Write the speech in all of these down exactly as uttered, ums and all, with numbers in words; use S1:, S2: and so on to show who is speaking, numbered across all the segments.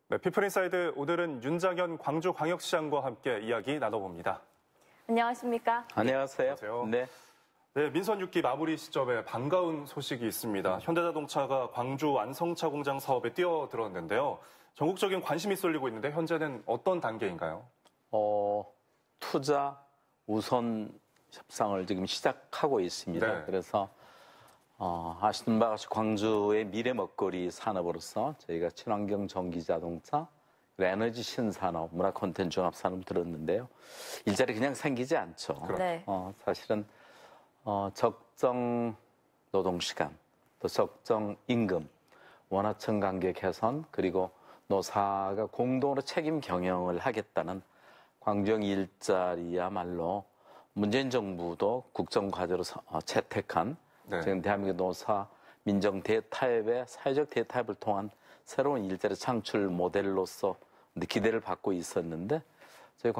S1: 네, 피플인사이드 오늘은 윤장현 광주광역시장과 함께 이야기 나눠봅니다.
S2: 안녕하십니까?
S3: 안녕하세요.
S1: 안녕하세요.
S3: 네.
S1: 네, 민선 육 기 마무리 시점에 반가운 소식이 있습니다. 현대자동차가 광주 완성차 공장 사업에 뛰어들었는데요. 전국적인 관심이 쏠리고 있는데 현재는 어떤 단계인가요?
S3: 어, 투자 우선 협상을 지금 시작하고 있습니다.
S1: 네.
S3: 그래서 어, 아시는 바와 같이 광주의 미래 먹거리 산업으로서 저희가 친환경 전기 자동차, 에너지 신산업, 문화 콘텐츠 종합 산업 들었는데요. 일자리 그냥 생기지 않죠.
S2: 네.
S3: 어, 사실은 어, 적정 노동 시간, 또 적정 임금, 원화청 관계 개선, 그리고 노사가 공동으로 책임 경영을 하겠다는 광주형 일자리야말로 문재인 정부도 국정과제로 어, 채택한
S1: 네.
S3: 지금 대한민국 노사 민정 대타협의 사회적 대타협을 통한 새로운 일자리 창출 모델로서 기대를 받고 있었는데 저희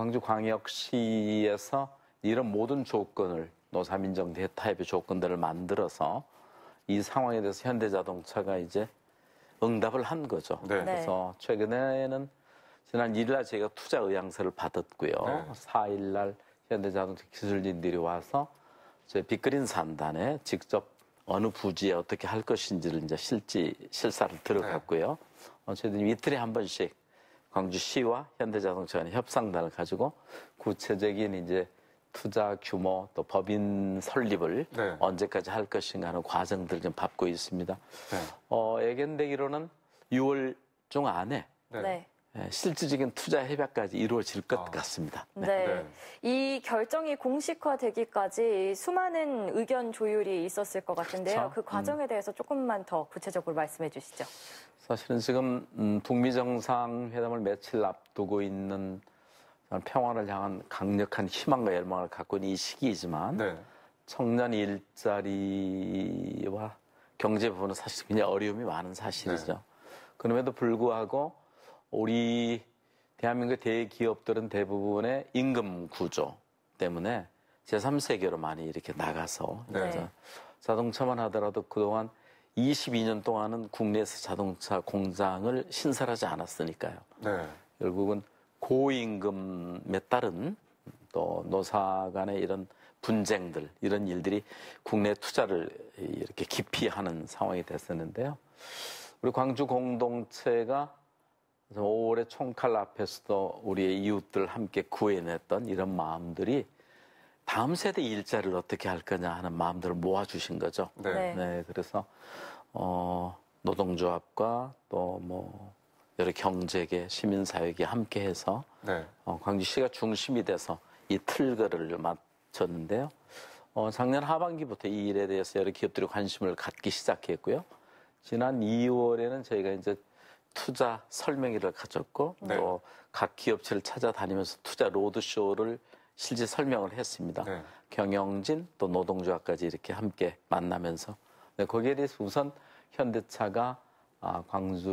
S3: 광주광역시에서 이런 모든 조건을 노사 민정 대타협의 조건들을 만들어서 이 상황에 대해서 현대자동차가 이제 응답을 한 거죠.
S1: 네.
S3: 그래서 최근에는 지난 일 일 날 저희가 투자 의향서를 받았고요.
S1: 네.
S3: 사 일 날 현대자동차 기술진들이 와서 저희 빅그린 산단에 직접 어느 부지에 어떻게 할 것인지를 이제 실지 실사를 들어갔고요. 네. 어, 저희들이 이틀에 한 번씩 광주시와 현대자동차 간의 협상단을 가지고 구체적인 이제 투자 규모 또 법인 설립을
S1: 네.
S3: 언제까지 할 것인가 하는 과정들을 좀 밟고 있습니다.
S1: 네.
S3: 어, 예견되기로는 유월 중 안에
S1: 네.
S2: 네.
S3: 실질적인 투자 협약까지 이루어질 것
S1: 아.
S3: 같습니다.
S2: 네.
S1: 네.
S2: 이 결정이 공식화되기까지 수많은 의견 조율이 있었을 것 같은데요.
S3: 그렇죠.
S2: 그 과정에 대해서 조금만 더 구체적으로 말씀해 주시죠.
S3: 사실은 지금 음, 북미 정상회담을 며칠 앞두고 있는 평화를 향한 강력한 희망과 열망을 갖고 있는 이 시기이지만
S1: 네.
S3: 청년 일자리와 경제 부분은 사실 굉장히 어려움이 많은 사실이죠.
S1: 네.
S3: 그럼에도 불구하고 우리 대한민국 대기업들은 대부분의 임금 구조 때문에 제삼 세계로 많이 이렇게 나가서
S1: 네.
S2: 네.
S3: 자동차만 하더라도 그동안 이십이 년 동안은 국내에서 자동차 공장을 신설하지 않았으니까요.
S1: 네.
S3: 결국은 고임금에 따른 또 노사 간의 이런 분쟁들, 이런 일들이 국내 투자를 이렇게 기피 하는 상황이 됐었는데요. 우리 광주 공동체가 오월에 총칼 앞에서도 우리의 이웃들 함께 구해냈던 이런 마음들이 다음 세대 일자리를 어떻게 할 거냐 하는 마음들을 모아주신 거죠.
S1: 네.
S2: 네.
S3: 네, 그래서 어, 노동조합과 또 뭐 여러 경제계, 시민사회계 함께해서
S1: 네.
S3: 어, 광주시가 중심이 돼서 이 틀거를 맞췄는데요. 어, 작년 하반기부터 이 일에 대해서 여러 기업들이 관심을 갖기 시작했고요. 지난 이월에는 저희가 이제 투자 설명회를 가졌고
S1: 네.
S3: 또 각 기업체를 찾아다니면서 투자 로드쇼를 실제 설명을 했습니다.
S1: 네.
S3: 경영진 또 노동조합까지 이렇게 함께 만나면서 네, 거기에 대해서 우선 현대차가 아,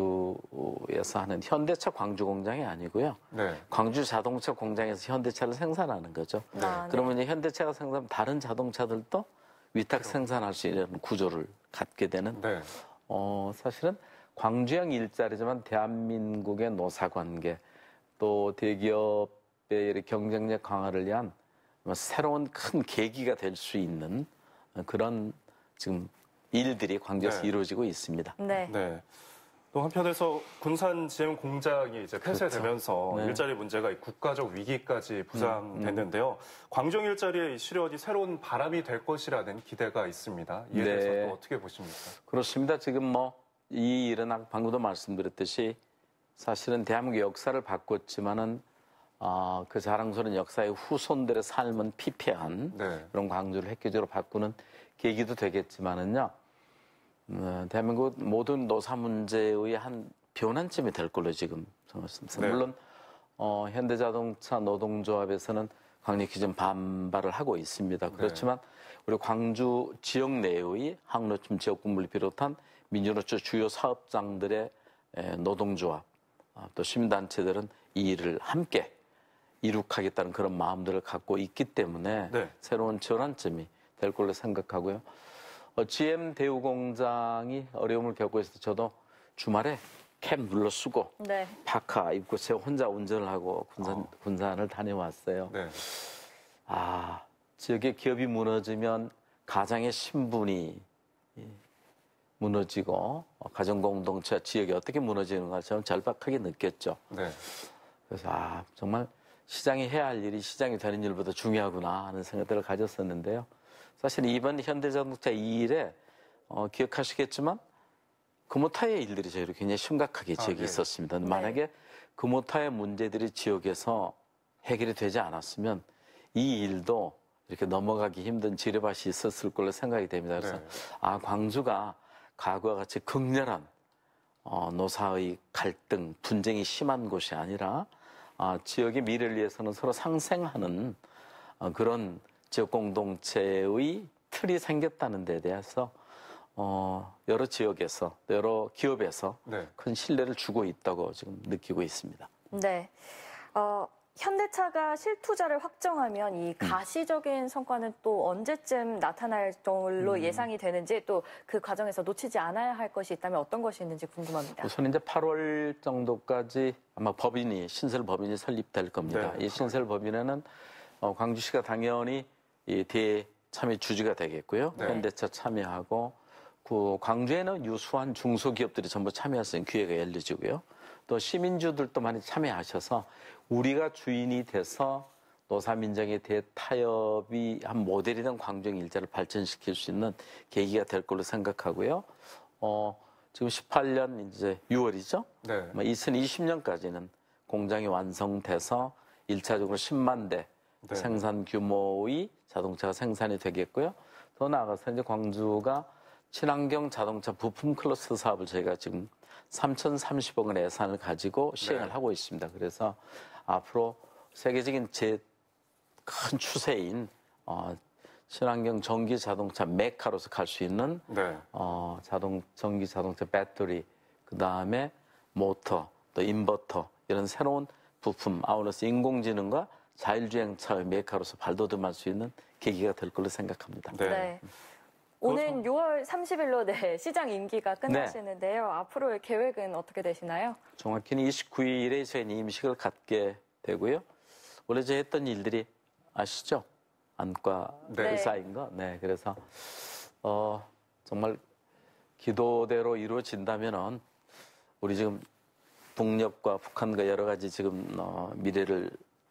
S3: 광주에서 하는 현대차 광주 공장이 아니고요.
S1: 네.
S3: 광주 자동차 공장에서 현대차를 생산하는 거죠.
S2: 아, 네.
S3: 그러면 이제 현대차가 생산하면 다른 자동차들도 위탁 생산할 수 있는 구조를 갖게 되는
S1: 네.
S3: 어, 사실은 광주형 일자리지만 대한민국의 노사관계 또 대기업의 경쟁력 강화를 위한 새로운 큰 계기가 될 수 있는 그런 지금 일들이 광주에서
S1: 네.
S3: 이루어지고 있습니다.
S2: 네.
S1: 네. 또 한편에서 군산 지엠 공장이 이제 폐쇄되면서
S3: 그렇죠. 네.
S1: 일자리 문제가 국가적 위기까지 부상됐는데요.
S3: 음, 음.
S1: 광주형 일자리의 실현이 새로운 바람이 될 것이라는 기대가 있습니다. 이에
S3: 네.
S1: 대해서 또 어떻게 보십니까?
S3: 그렇습니다. 지금 뭐 이 일은 방금도 말씀드렸듯이 사실은 대한민국 역사를 바꿨지만은 어, 그 자랑스러운 역사의 후손들의 삶은 피폐한
S1: 네.
S3: 그런 광주를 획기적으로 바꾸는 계기도 되겠지만은요. 어, 대한민국 모든 노사 문제의 한 변환점이 될 걸로 지금 생각했습니다.
S1: 네.
S3: 물론 어, 현대자동차 노동조합에서는 강력히 좀 반발을 하고 있습니다. 그렇지만 우리 광주 지역 내의 항로점 지역군물을 비롯한 민주노총 주요 사업장들의 노동조합 또 시민단체들은 이 일을 함께 이룩하겠다는 그런 마음들을 갖고 있기 때문에
S1: 네.
S3: 새로운 전환점이 될 걸로 생각하고요. 어, 지엠 대우 공장이 어려움을 겪고 있어서 저도 주말에 캡 눌러 쓰고
S2: 네.
S3: 파카 입고 제가 혼자 운전을 하고 군산,
S1: 어.
S3: 군산을 다녀왔어요.
S1: 네.
S3: 아, 지역의 기업이 무너지면 가장의 신분이 무너지고 가정공동체 지역이 어떻게 무너지는가 저는 절박하게 느꼈죠.
S1: 네.
S3: 그래서 아, 정말 시장이 해야 할 일이 시장이 되는 일보다 중요하구나 하는 생각들을 가졌었는데요. 사실 이번 현대자동차 이 일에 어, 기억하시겠지만 금호타의 일들이 저희로 굉장히 심각하게
S1: 아,
S3: 지역에
S1: 예.
S3: 있었습니다.
S2: 네.
S3: 만약에 금호타의 문제들이 지역에서 해결이 되지 않았으면 이 일도 이렇게 넘어가기 힘든 지뢰밭이 있었을 걸로 생각이 됩니다. 그래서
S1: 네.
S3: 아, 광주가 과거와 같이 극렬한 어, 노사의 갈등, 분쟁이 심한 곳이 아니라 어, 지역의 미래를 위해서는 서로 상생하는 어, 그런 지역 공동체의 틀이 생겼다는 데 대해서 어, 여러 지역에서, 여러 기업에서
S1: 네.
S3: 큰 신뢰를 주고 있다고 지금 느끼고 있습니다.
S2: 네. 어, 현대차가 실투자를 확정하면 이
S3: 음.
S2: 가시적인 성과는 또 언제쯤 나타날 걸로
S3: 음.
S2: 예상이 되는지 또 그 과정에서 놓치지 않아야 할 것이 있다면 어떤 것이 있는지 궁금합니다.
S3: 우선 이제 팔월 정도까지 아마 법인이, 신설 법인이 설립될 겁니다.
S1: 네.
S3: 이 신설 법인에는 어, 광주시가 당연히 이 대참여 주주가 되겠고요.
S1: 네.
S3: 현대차 참여하고 그 광주에는 유수한 중소기업들이 전부 참여할 수 있는 기회가 열려지고요. 또 시민주들도 많이 참여하셔서 우리가 주인이 돼서 노사민정의 대타협이 한 모델이던 광주형 일자를 발전시킬 수 있는 계기가 될 걸로 생각하고요. 어, 지금 십팔 년 이제 유월이죠.
S1: 네.
S3: 이천이십 년까지는 공장이 완성돼서 일차적으로 십만 대
S1: 네.
S3: 생산 규모의 자동차가 생산이 되겠고요. 더 나아가서 이제 광주가 친환경 자동차 부품 클러스터 사업을 저희가 지금 삼천삼십억 원의 예산을 가지고 시행을
S1: 네.
S3: 하고 있습니다. 그래서 앞으로 세계적인 제 큰 추세인 어, 친환경 전기 자동차 메카로서 갈 수 있는
S1: 네.
S3: 어, 자동 전기 자동차 배터리, 그 다음에 모터, 또 인버터 이런 새로운 부품, 아울러서 인공지능과 자율주행차의 메카로서 발돋움할 수 있는 계기가 될 걸로 생각합니다.
S1: 네.
S2: 네. 오는 유월 삼십일로 네, 시장 임기가 끝나시는데요. 앞으로의 계획은 어떻게 되시나요?
S3: 정확히는 이십구 일에 저희는 임식을 갖게 되고요. 원래 저희 했던 일들이 아시죠? 안과
S1: 네.
S3: 의사인 거. 네, 그래서 어, 정말 기도대로 이루어진다면은 우리 지금 북녘과 북한과 여러 가지 지금 어, 미래를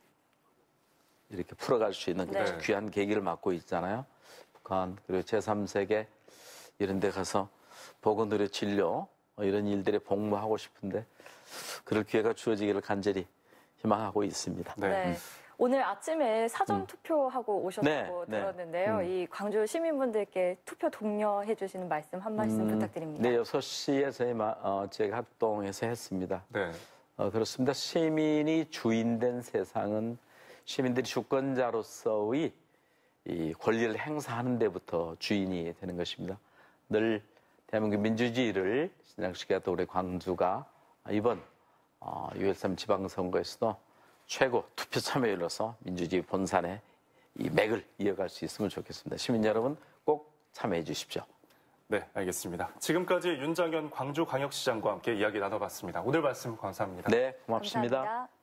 S3: 이렇게 풀어갈 수 있는
S2: 네.
S3: 귀한 계기를 맞고 있잖아요. 북한 그리고 제삼 세계 이런 데 가서 보건 의료 진료 이런 일들에 복무하고 싶은데 그럴 기회가 주어지기를 간절히 희망하고 있습니다.
S1: 네.
S2: 네. 오늘 아침에 사전 투표하고 오셨다고
S3: 네, 네.
S2: 들었는데요.
S3: 음.
S2: 이 광주 시민분들께 투표 독려해 주시는 말씀 한 말씀
S3: 음,
S2: 부탁드립니다.
S3: 네, 여섯 시에 저희 마- 어, 지역 학동에서 했습니다.
S1: 네.
S3: 어, 그렇습니다. 시민이 주인된 세상은 시민들이 주권자로서의 이 권리를 행사하는 데부터 주인이 되는 것입니다. 늘 대한민국 민주주의를 신장시켰던 우리 광주가 이번 어, 유월 삼 지방선거에서도 최고 투표 참여율로서 민주주의 본산의 이 맥을 이어갈 수 있으면 좋겠습니다. 시민 여러분 꼭 참여해 주십시오.
S1: 네, 알겠습니다. 지금까지 윤장현 광주광역시장과 함께 이야기 나눠봤습니다. 오늘 말씀 감사합니다.
S3: 네, 고맙습니다.
S2: 감사합니다.